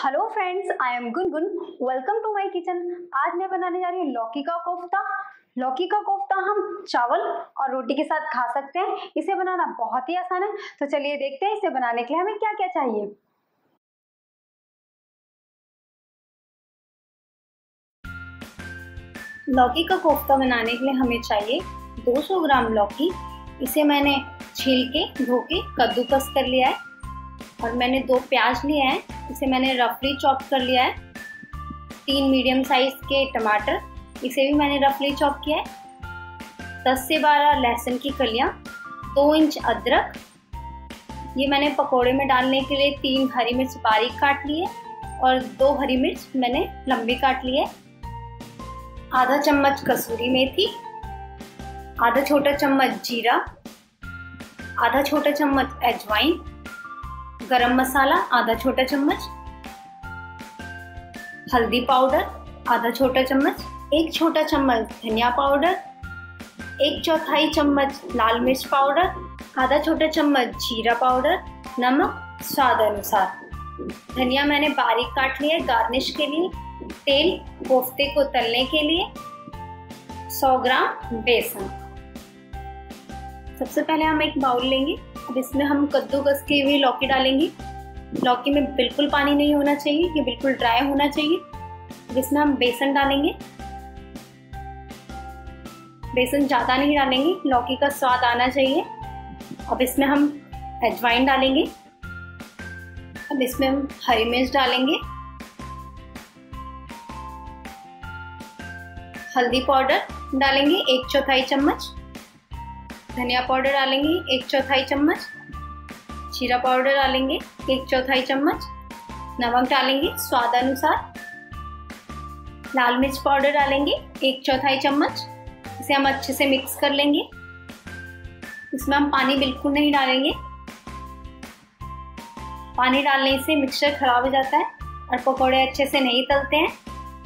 Hello friends, I am Gungun. Welcome to my kitchen. आज मैं बनाने जा रही हूँ लौकी का कोफ्ता। लौकी का कोफ्ता हम चावल और रोटी के साथ खा सकते हैं। इसे बनाना बहुत ही आसान है, तो चलिए देखते हैं इसे बनाने के लिए हमें क्या क्या चाहिए। लौकी का कोफ्ता बनाने के लिए हमें चाहिए 200 ग्राम लौकी। इसे मैंने छील के धो के कद्दूकस कर लिया है। और मैंने 2 प्याज लिए हैं, इसे मैंने रफली चॉप कर लिया है। 3 मीडियम साइज के टमाटर, इसे भी मैंने रफली चॉप किया है। 10 से 12 लहसुन की कलियां, 2 इंच अदरक। ये मैंने पकोड़े में डालने के लिए 3 हरी मिर्च बारीक काट लिए और 2 हरी मिर्च मैंने लंबी काट ली है। आधा चम्मच कसूरी मेथी, आधा छोटा चम्मच जीरा, आधा छोटा चम्मच अजवाइन, गरम मसाला आधा छोटा चम्मच, हल्दी पाउडर आधा छोटा चम्मच, 1 छोटा चम्मच धनिया पाउडर, 1/4 चम्मच लाल मिर्च पाउडर, आधा छोटा चम्मच जीरा पाउडर, नमक स्वाद अनुसार। धनिया मैंने बारीक काट लिया है गार्निश के लिए। तेल कोफ्ते को तलने के लिए, 100 ग्राम बेसन। सबसे पहले हम एक बाउल लेंगे। अब इसमें हम कद्दूकस की हुई लौकी डालेंगे। लौकी में बिल्कुल पानी नहीं होना चाहिए, ये बिल्कुल ड्राई होना चाहिए। अब इसमें हम बेसन डालेंगे। बेसन ज़्यादा नहीं डालेंगे, लौकी का स्वाद आना चाहिए। अब इसमें हम अजवाइन डालेंगे। अब इसमें हम हरी मिर्च डालेंगे। हल्दी पाउडर डालेंगे 1/4 चम्मच, धनिया पाउडर डालेंगे 1/4 चम्मच, जीरा पाउडर डालेंगे 1/4 चम्मच, नमक डालेंगे स्वाद अनुसार, लाल मिर्च पाउडर डालेंगे 1/4 चम्मच। इसे हम अच्छे से मिक्स कर लेंगे। इसमें हम पानी बिल्कुल नहीं डालेंगे, पानी डालने से मिक्सचर खराब हो जाता है और पकौड़े अच्छे से नहीं तलते हैं।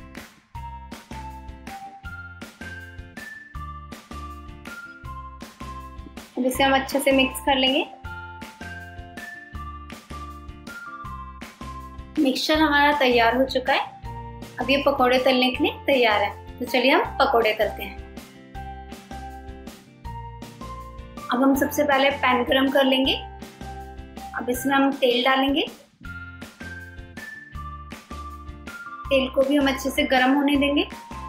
अब इसे हम अच्छे से मिक्स कर लेंगे। मिक्सचर हमारा तैयार हो चुका है। अब ये पकोड़े तलने के लिए तैयार है, तो चलिए हम पकोड़े तलते हैं। अब हम सबसे पहले पैन गरम कर लेंगे। अब इसमें हम तेल डालेंगे। तेल को भी हम अच्छे से गरम होने देंगे।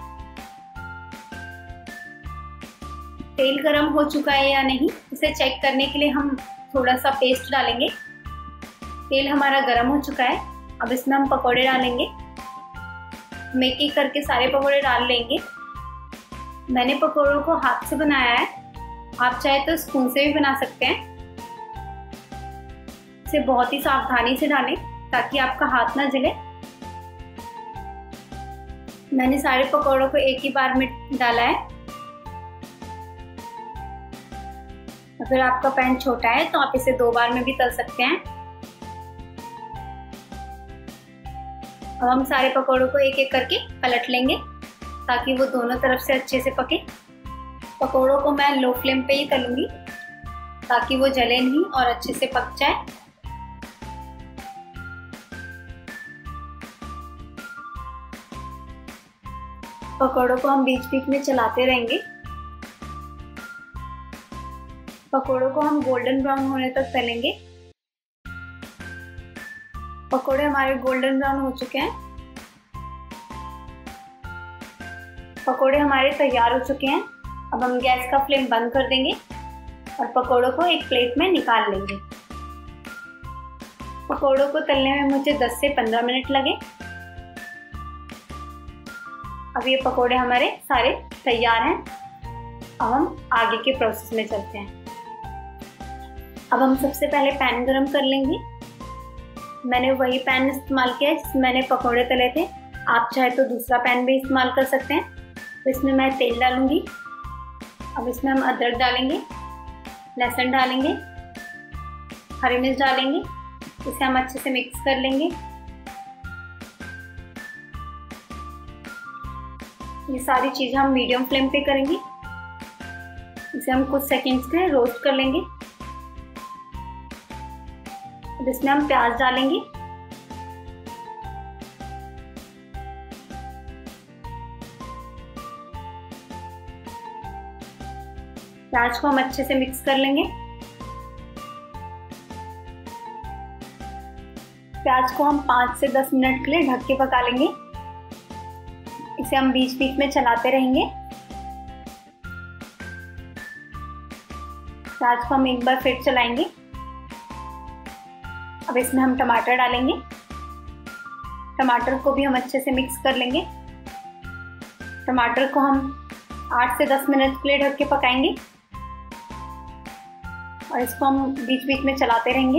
तेल गरम हो चुका है या नहीं, इसे चेक करने के लिए हम थोड़ा सा पेस्ट डालेंगे। तेल हमारा गरम हो चुका है। अब इसमें हम पकोड़े डालेंगे। हम एक एक करके सारे पकोड़े डाल लेंगे। मैंने पकोड़ों को हाथ से बनाया है, आप चाहे तो स्पून से भी बना सकते हैं। इसे बहुत ही सावधानी से डालें ताकि आपका हाथ ना जले। मैंने सारे पकोड़ों को एक ही बार में डाला है। अगर आपका पैन छोटा है तो आप इसे 2 बार में भी तल सकते हैं। अब हम सारे पकौड़ों को एक एक करके पलट लेंगे ताकि वो दोनों तरफ से अच्छे से पके। पकौड़ों को मैं लो फ्लेम पे ही तलूंगी ताकि वो जले नहीं और अच्छे से पक जाए। पकौड़ों को हम बीच बीच में चलाते रहेंगे। पकोड़ों को हम गोल्डन ब्राउन होने तक तलेंगे। पकोड़े हमारे गोल्डन ब्राउन हो चुके हैं। पकोड़े हमारे तैयार हो चुके हैं। अब हम गैस का फ्लेम बंद कर देंगे और पकोड़ों को एक प्लेट में निकाल लेंगे। पकोड़ों को तलने में मुझे 10 से 15 मिनट लगे। अब ये पकोड़े हमारे सारे तैयार हैं। अब हम आगे के प्रोसेस में चलते हैं। अब हम सबसे पहले पैन गरम कर लेंगे। मैंने वही पैन इस्तेमाल किया है जिसमें मैंने पकोड़े तले थे। आप चाहे तो दूसरा पैन भी इस्तेमाल कर सकते हैं। तो इसमें मैं तेल डालूंगी। अब इसमें हम अदरक डालेंगे, लहसुन डालेंगे, हरी मिर्च डालेंगे। इसे हम अच्छे से मिक्स कर लेंगे। ये सारी चीज़ें हम मीडियम फ्लेम पे करेंगे। इसे हम कुछ सेकंड्स के लिए रोस्ट कर लेंगे। अब इसमें हम प्याज डालेंगे। प्याज को हम अच्छे से मिक्स कर लेंगे। प्याज को हम 5 से 10 मिनट के लिए ढक के पका लेंगे। इसे हम बीच बीच में चलाते रहेंगे। प्याज को हम एक बार फिर चलाएंगे। अब इसमें हम टमाटर डालेंगे। टमाटर को भी हम अच्छे से मिक्स कर लेंगे। टमाटर को हम 8 से 10 मिनट के लिए ढक के पकाएंगे और इसको हम बीच बीच में चलाते रहेंगे।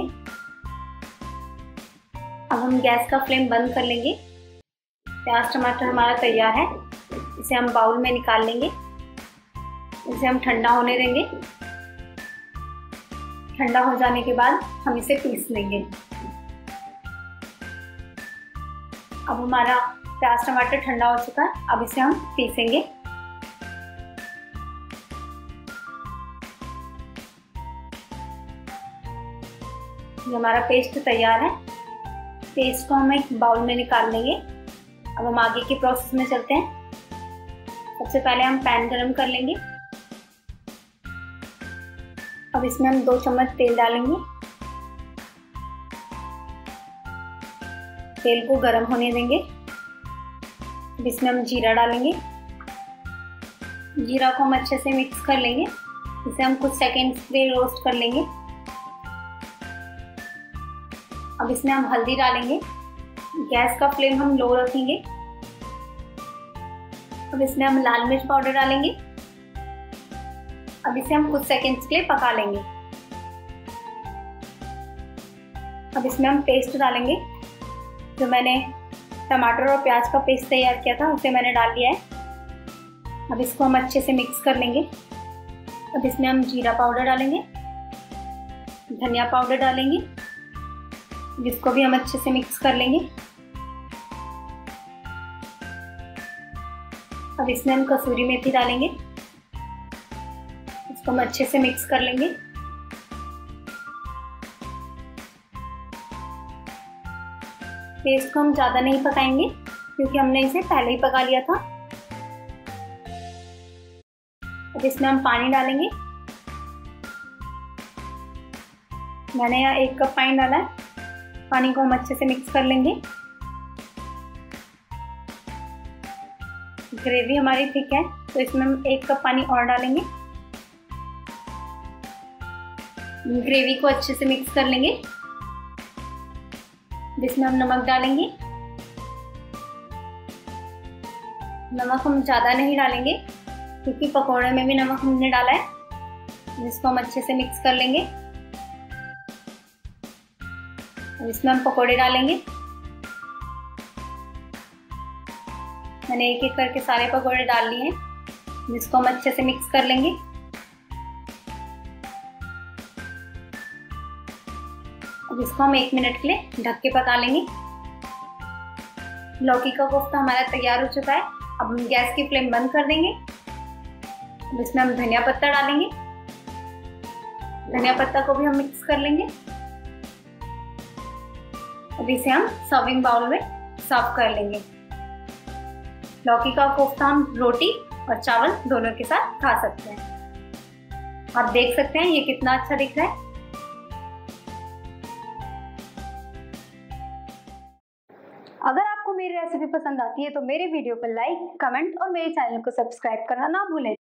अब हम गैस का फ्लेम बंद कर लेंगे। प्याज टमाटर हमारा तैयार है। इसे हम बाउल में निकाल लेंगे। इसे हम ठंडा होने देंगे। ठंडा हो जाने के बाद हम इसे पीस लेंगे। अब हमारा प्याज टमाटर ठंडा हो चुका है। अब इसे हम पीसेंगे। ये हमारा पेस्ट तैयार है। पेस्ट को हम एक बाउल में निकाल लेंगे। अब हम आगे के प्रोसेस में चलते हैं। सबसे पहले हम पैन गरम कर लेंगे। अब इसमें हम 2 चम्मच तेल डालेंगे। तेल को गरम होने देंगे। अब इसमें हम जीरा डालेंगे। जीरा को हम अच्छे से मिक्स कर लेंगे। इसे हम कुछ सेकंड्स के लिए रोस्ट कर लेंगे। अब इसमें हम हल्दी डालेंगे। गैस का फ्लेम हम लो रखेंगे। अब इसमें हम लाल मिर्च पाउडर डालेंगे। अब इसे हम कुछ सेकंड्स के लिए पका लेंगे। अब इसमें हम पेस्ट डालेंगे। जो मैंने टमाटर और प्याज का पेस्ट तैयार किया था उसे मैंने डाल दिया है। अब इसको हम अच्छे से मिक्स कर लेंगे। अब इसमें हम जीरा पाउडर डालेंगे, धनिया पाउडर डालेंगे, जिसको भी हम अच्छे से मिक्स कर लेंगे। अब इसमें हम कसूरी मेथी डालेंगे। इसको हम अच्छे से मिक्स कर लेंगे। पेस्ट को हम ज़्यादा नहीं पकाएंगे क्योंकि हमने इसे पहले ही पका लिया था। अब इसमें हम पानी डालेंगे। मैंने यहाँ 1 कप पानी डाला है। पानी को हम अच्छे से मिक्स कर लेंगे। ग्रेवी हमारी थिक है तो इसमें हम 1 कप पानी और डालेंगे। ग्रेवी को अच्छे से मिक्स कर लेंगे। इसमें हम नमक डालेंगे। नमक हम ज़्यादा नहीं डालेंगे क्योंकि पकौड़े में भी नमक हमने डाला है। इसको हम अच्छे से मिक्स कर लेंगे। अब इसमें हम पकौड़े डालेंगे। मैंने एक एक करके सारे पकौड़े डाल लिए हैं। जिसको हम अच्छे से मिक्स कर लेंगे। अब इसको हम 1 मिनट के लिए ढक के पका लेंगे। लौकी का कोफ्ता हमारा तैयार हो चुका है। अब हम गैस की फ्लेम बंद कर देंगे। अब इसमें हम धनिया पत्ता डालेंगे। धनिया पत्ता को भी हम मिक्स कर लेंगे। अब इसे हम सर्विंग बाउल में सर्व कर लेंगे। लौकी का कोफ्ता हम रोटी और चावल दोनों के साथ खा सकते हैं। आप देख सकते हैं ये कितना अच्छा दिख रहा है। अगर आपको मेरी रेसिपी पसंद आती है तो मेरे वीडियो को लाइक, कमेंट और मेरे चैनल को सब्सक्राइब करना ना भूलें।